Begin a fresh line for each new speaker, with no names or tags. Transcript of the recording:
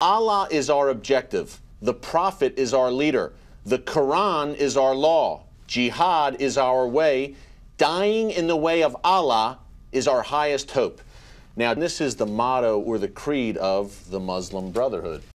Allah is our objective. The Prophet is our leader. The Quran is our law. Jihad is our way. Dying in the way of Allah is our highest hope. Now, this is the motto or the creed of the Muslim Brotherhood.